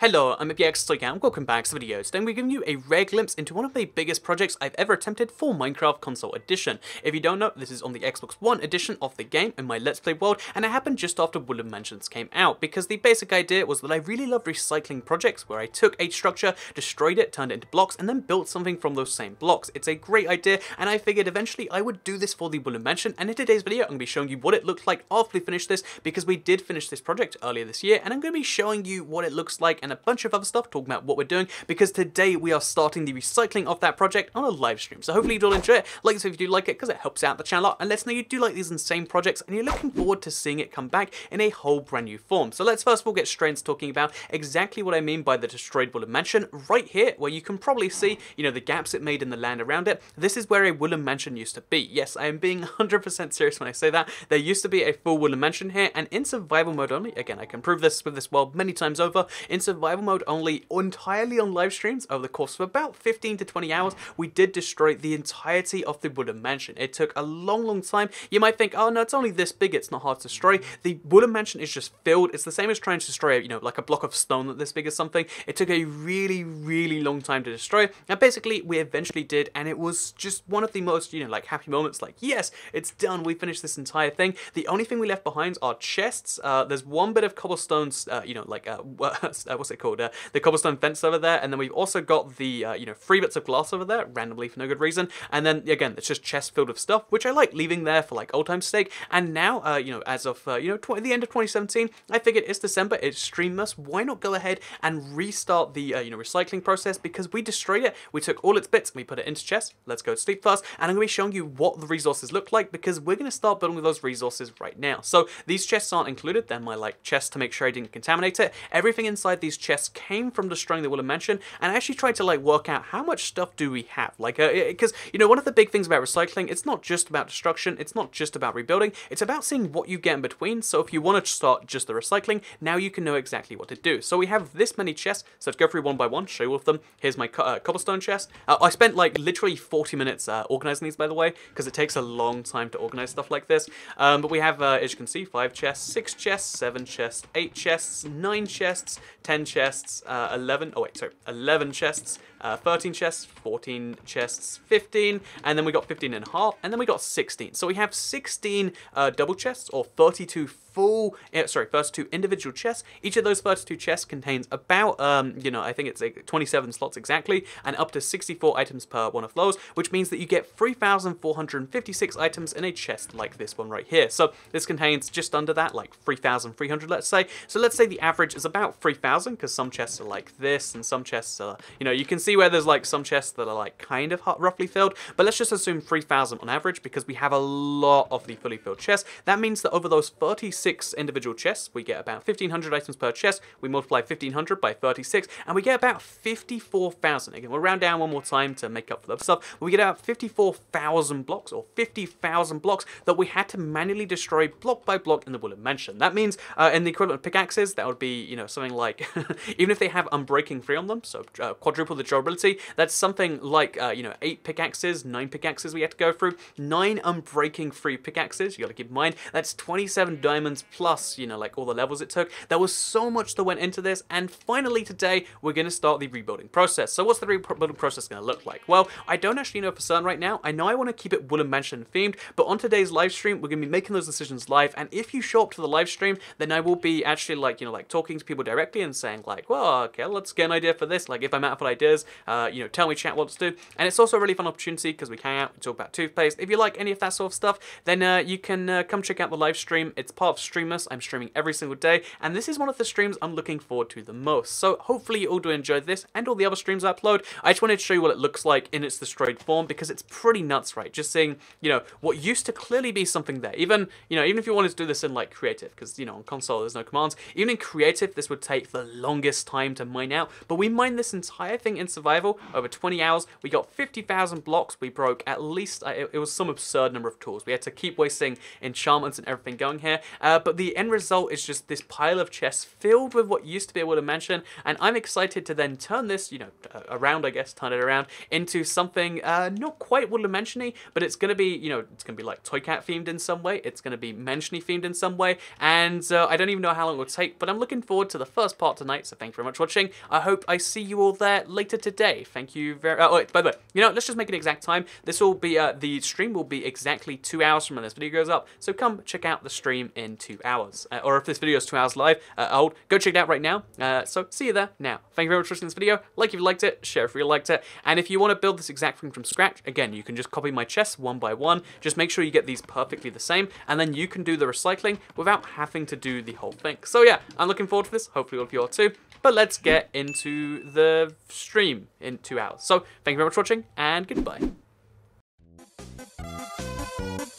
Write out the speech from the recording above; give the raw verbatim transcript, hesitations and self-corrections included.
Hello, I'm MippyXToyCam, welcome back to the video. Today we're giving you a rare glimpse into one of the biggest projects I've ever attempted for Minecraft Console Edition. If you don't know, this is on the Xbox One edition of the game in my Let's Play world, and it happened just after Woodland Mansions came out, because the basic idea was that I really love recycling projects where I took a structure, destroyed it, turned it into blocks, and then built something from those same blocks. It's a great idea, and I figured eventually I would do this for the Woodland Mansion, and in today's video I'm going to be showing you what it looked like after we finished this, because we did finish this project earlier this year, and I'm going to be showing you what it looks like and a bunch of other stuff, talking about what we're doing, because today we are starting the recycling of that project on a live stream. So hopefully you all enjoy it. Like this if you do like it, because it helps out the channel a lot, and let us know you do like these insane projects and you're looking forward to seeing it come back in a whole brand new form. So let's first of all get straight into talking about exactly what I mean by the destroyed Woodland Mansion. Right here, where you can probably see, you know, the gaps it made in the land around it, this is where a Woodland Mansion used to be. Yes, I am being one hundred percent serious when I say that. There used to be a full Woodland Mansion here, and in survival mode only, again, I can prove this with this world many times over, in survival mode only, entirely on live streams over the course of about fifteen to twenty hours, we did destroy the entirety of the Woodland Mansion. It took a long, long time. You might think, oh no, it's only this big, it's not hard to destroy. The Woodland Mansion is just filled. It's the same as trying to destroy, you know, like a block of stone that this big or something. It took a really, really long time to destroy, and basically we eventually did, and it was just one of the most, you know, like happy moments, like, yes, it's done, we finished this entire thing. The only thing we left behind are chests. Uh, there's one bit of cobblestones, uh, you know, like, uh, what's it called? Uh, the cobblestone fence over there, and then we've also got the, uh, you know, three bits of glass over there, randomly for no good reason, and then, again, it's just chests filled with stuff, which I like leaving there for, like, old time's sake, and now, uh, you know, as of, uh, you know, the end of twenty seventeen, I figured it's December, it's Streammas, why not go ahead and restart the, uh, you know, recycling process, because we destroyed it, we took all its bits, and we put it into chests. Let's go to sleep first, and I'm going to be showing you what the resources look like, because we're going to start building with those resources right now. So, these chests aren't included, they're my, like, chests to make sure I didn't contaminate it. Everything inside these chests came from destroying the Woodland Mansion, and I actually tried to, like, work out how much stuff do we have, like, because, uh, you know, one of the big things about recycling, it's not just about destruction, it's not just about rebuilding, it's about seeing what you get in between. So if you want to start just the recycling, now you can know exactly what to do. So we have this many chests, so let's go through one by one, show you all of them. Here's my co uh, cobblestone chest. Uh, I spent, like, literally forty minutes uh, organizing these, by the way, because it takes a long time to organize stuff like this. Um, but we have, uh, as you can see, five chests, six chests, seven chests, eight chests, nine chests, ten chests, uh, eleven, oh wait, sorry, eleven chests, uh, thirteen chests, fourteen chests, fifteen, and then we got fifteen and a half, and then we got sixteen. So we have sixteen uh, double chests, or thirty-two full, uh, sorry, thirty-two individual chests. Each of those thirty-two chests contains about, um, you know, I think it's like twenty-seven slots exactly, and up to sixty-four items per one of those, which means that you get three thousand four hundred fifty-six items in a chest like this one right here. So this contains just under that, like three thousand three hundred, let's say. So let's say the average is about three thousand, because some chests are like this, and some chests are, you know, you can see where there's like some chests that are like kind of roughly filled, but let's just assume three thousand on average, because we have a lot of the fully filled chests. That means that over those thirty-six individual chests, we get about fifteen hundred items per chest. We multiply fifteen hundred by thirty-six, and we get about fifty-four thousand. Again, we'll round down one more time to make up for the stuff. We get about fifty-four thousand blocks, or fifty thousand blocks, that we had to manually destroy block by block in the Woodland Mansion. That means, uh, in the equivalent of pickaxes, that would be, you know, something like, even if they have unbreaking three on them, so uh, quadruple the durability, that's something like, uh, you know, eight pickaxes, nine pickaxes we had to go through, nine unbreaking three pickaxes, you gotta keep in mind, that's twenty-seven diamonds plus, you know, like all the levels it took. There was so much that went into this, and finally today, we're gonna start the rebuilding process. So what's the rebuilding process gonna look like? Well, I don't actually know for certain right now. I know I wanna keep it Woodland Mansion themed, but on today's live stream, we're gonna be making those decisions live, and if you show up to the live stream, then I will be actually, like, you know, like talking to people directly and saying like, well, okay, let's get an idea for this. Like, if I'm out of ideas, uh, you know, tell me, chat, what to do. And it's also a really fun opportunity because we hang out, we talk about toothpaste. If you like any of that sort of stuff, then uh, you can uh, come check out the live stream. It's part of Streammas. I'm streaming every single day, and this is one of the streams I'm looking forward to the most. So hopefully you all do enjoy this and all the other streams I upload. I just wanted to show you what it looks like in its destroyed form, because it's pretty nuts, right? Just seeing, you know, what used to clearly be something there. Even, you know, even if you wanted to do this in like creative, because, you know, on console there's no commands. Even in creative, this would take the longest time to mine out, but we mined this entire thing in survival over twenty hours. We got fifty thousand blocks. We broke at least, uh, it, it was some absurd number of tools. We had to keep wasting enchantments and everything going here. Uh, uh, but the end result is just this pile of chests filled with what used to be a Wooden Mansion, and I'm excited to then turn this, you know, uh, around, I guess, turn it around into something uh, not quite Wooden Mansion-y, but it's going to be, you know, it's going to be like Toy Cat themed in some way, it's going to be Mansion-y themed in some way, and uh, I don't even know how long it will take, but I'm looking forward to the first part tonight, so thank you very much for watching. I hope I see you all there later today. Thank you very much. Oh, wait, by the way, you know, let's just make an exact time. This will be, uh, the stream will be exactly two hours from when this video goes up, so come check out the stream in two hours. Uh, or if this video is two hours live, uh, old, go check it out right now. Uh, so see you there now. Thank you very much for watching this video. Like if you liked it, share if you liked it, and if you want to build this exact thing from scratch, again, you can just copy my chests one by one. Just make sure you get these perfectly the same, and then you can do the recycling without having to do the whole thing. So yeah, I'm looking forward to this. Hopefully all of you are too. But let's get into the stream in two hours. So thank you very much for watching, and goodbye.